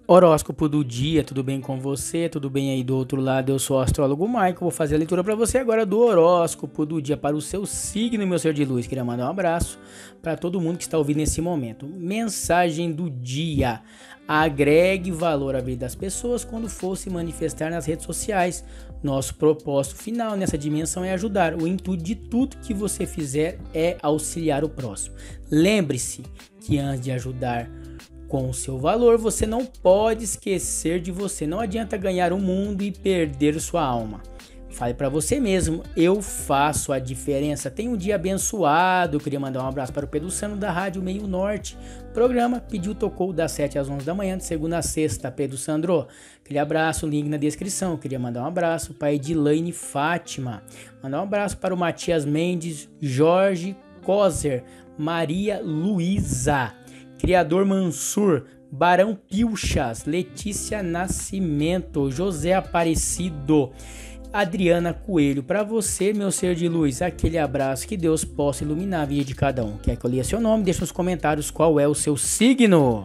Horóscopo do dia, tudo bem com você? Tudo bem aí do outro lado? Eu sou o astrólogo Michael, vou fazer a leitura para você agora do horóscopo do dia para o seu signo, meu ser de luz. Queria mandar um abraço para todo mundo que está ouvindo nesse momento. Mensagem do dia: agregue valor à vida das pessoas quando for se manifestar nas redes sociais. Nosso propósito final nessa dimensão é ajudar. O intuito de tudo que você fizer é auxiliar o próximo. Lembre-se que antes de ajudar com o seu valor, você não pode esquecer de você. Não adianta ganhar o mundo e perder sua alma. Fale para você mesmo: eu faço a diferença. Tenha um dia abençoado. Eu queria mandar um abraço para o Pedro Sano da Rádio Meio Norte. Programa Pediu Tocou das 7 às 11 da manhã, de segunda a sexta. Pedro Sandro, aquele abraço, link na descrição. Eu queria mandar um abraço para Edilaine Fátima. Mandar um abraço para o Matias Mendes, Jorge Coser, Maria Luísa, Criador Mansur, Barão Pilchas, Letícia Nascimento, José Aparecido, Adriana Coelho. Para você, meu ser de luz, aquele abraço, que Deus possa iluminar a vida de cada um. Quer que eu leia seu nome? Deixa nos comentários qual é o seu signo.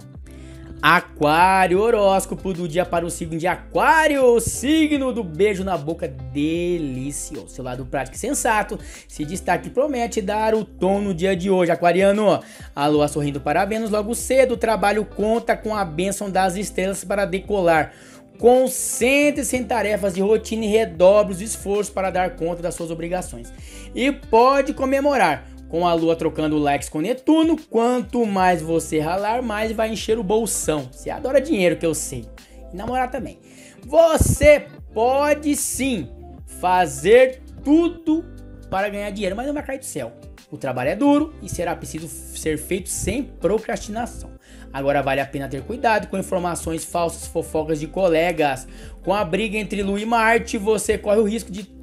Aquário, horóscopo do dia para o signo de Aquário, signo do beijo na boca delicioso. Seu lado prático e sensato se destaque, promete dar o tom no dia de hoje, aquariano. A lua sorrindo para Vênus logo cedo, o trabalho conta com a bênção das estrelas para decolar. Concentre-se em tarefas de rotina e redobre os esforços para dar conta das suas obrigações. E pode comemorar com a lua trocando likes com Netuno. Quanto mais você ralar, mais vai encher o bolsão. Você adora dinheiro, que eu sei. E namorar também. Você pode sim fazer tudo para ganhar dinheiro, mas não vai cair do céu. O trabalho é duro e será preciso ser feito sem procrastinação. Agora vale a pena ter cuidado com informações falsas, fofocas de colegas. Com a briga entre Lua e Marte, você corre o risco de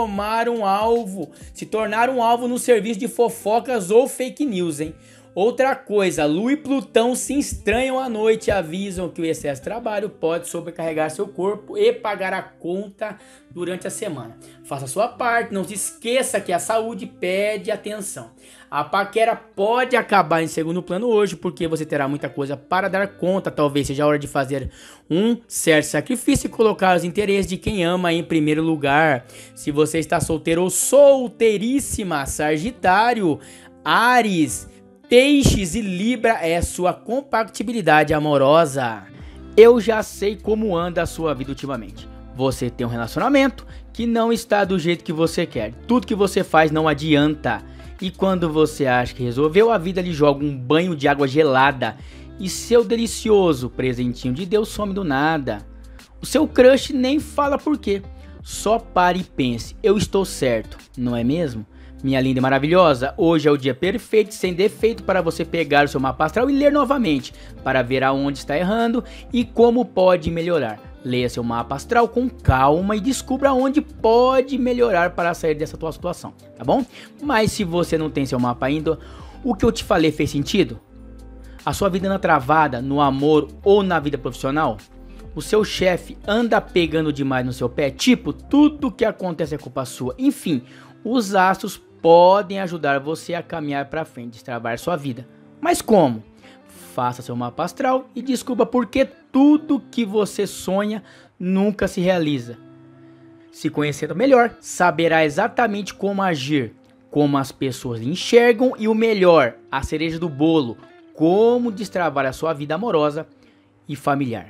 se tornar um alvo no serviço de fofocas ou fake news, hein? Outra coisa, Lua e Plutão se estranham à noite e avisam que o excesso de trabalho pode sobrecarregar seu corpo e pagar a conta durante a semana. Faça a sua parte, não se esqueça que a saúde pede atenção. A paquera pode acabar em segundo plano hoje, porque você terá muita coisa para dar conta. Talvez seja a hora de fazer um certo sacrifício e colocar os interesses de quem ama em primeiro lugar. Se você está solteiro ou solteiríssima, Sagitário, Áries, Peixes e Libra é sua compatibilidade amorosa. Eu já sei como anda a sua vida ultimamente. Você tem um relacionamento que não está do jeito que você quer. Tudo que você faz não adianta. E quando você acha que resolveu, a vida lhe joga um banho de água gelada. E seu delicioso presentinho de Deus some do nada. O seu crush nem fala por quê. Só pare e pense: eu estou certo, não é mesmo? Minha linda e maravilhosa, hoje é o dia perfeito, sem defeito, para você pegar o seu mapa astral e ler novamente, para ver aonde está errando e como pode melhorar. Leia seu mapa astral com calma e descubra onde pode melhorar para sair dessa tua situação, tá bom? Mas se você não tem seu mapa ainda, o que eu te falei fez sentido? A sua vida anda travada no amor ou na vida profissional? O seu chefe anda pegando demais no seu pé? Tipo, tudo que acontece é culpa sua. Enfim, os astros podem ajudar você a caminhar para frente, destravar sua vida. Mas como? Faça seu mapa astral e descubra por que tudo que você sonha nunca se realiza. Se conhecendo melhor, saberá exatamente como agir, como as pessoas lhe enxergam e o melhor, a cereja do bolo, como destravar a sua vida amorosa e familiar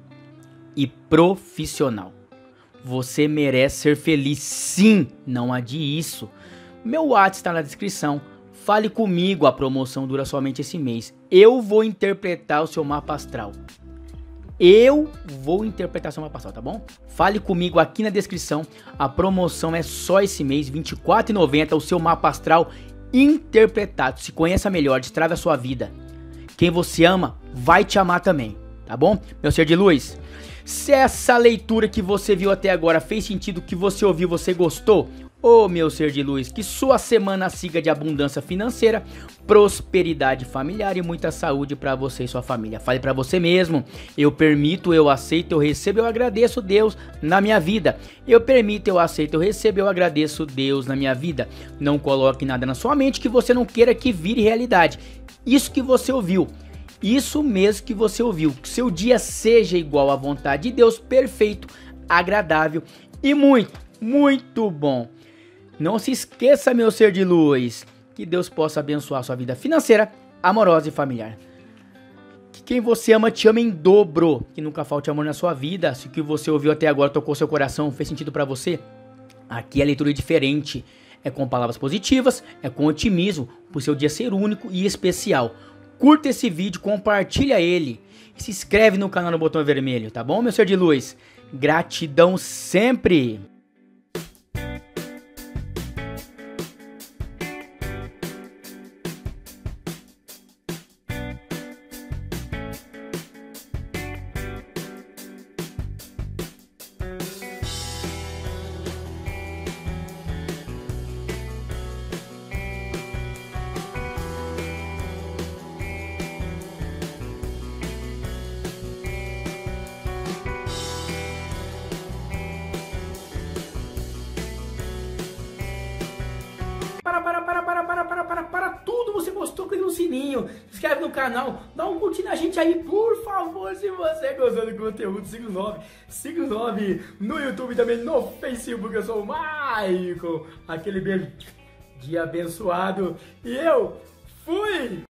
e profissional. Você merece ser feliz, sim, não adie isso. Meu WhatsApp está na descrição. Fale comigo, a promoção dura somente esse mês. Eu vou interpretar o seu mapa astral. Tá bom? Fale comigo aqui na descrição. A promoção é só esse mês, R$ 24,90, o seu mapa astral interpretado. Se conheça melhor, destrave a sua vida. Quem você ama vai te amar também, tá bom? Meu ser de luz, se essa leitura que você viu até agora fez sentido, que você ouviu, você gostou? Ô meu ser de luz, que sua semana siga de abundância financeira, prosperidade familiar e muita saúde para você e sua família. Fale para você mesmo: eu permito, eu aceito, eu recebo, eu agradeço Deus na minha vida. Eu permito, eu aceito, eu recebo, eu agradeço Deus na minha vida. Não coloque nada na sua mente que você não queira que vire realidade. Isso que você ouviu Isso mesmo que você ouviu, que seu dia seja igual à vontade de Deus, perfeito, agradável e muito bom. Não se esqueça, meu ser de luz, que Deus possa abençoar sua vida financeira, amorosa e familiar. Que quem você ama te ama em dobro, que nunca falte amor na sua vida. Se o que você ouviu até agora tocou seu coração, fez sentido pra você, aqui a leitura é diferente. É com palavras positivas, é com otimismo, pro seu dia ser único e especial. Curta esse vídeo, compartilha ele e se inscreve no canal no botão vermelho, tá bom, meu ser de luz? Gratidão sempre! Para tudo, você gostou, clica no sininho, se inscreve no canal, dá um curtir na gente aí, por favor, se você gostou do conteúdo, siga o 9 no YouTube e também no Facebook, eu sou o Maicon, aquele beijo de abençoado, e eu fui!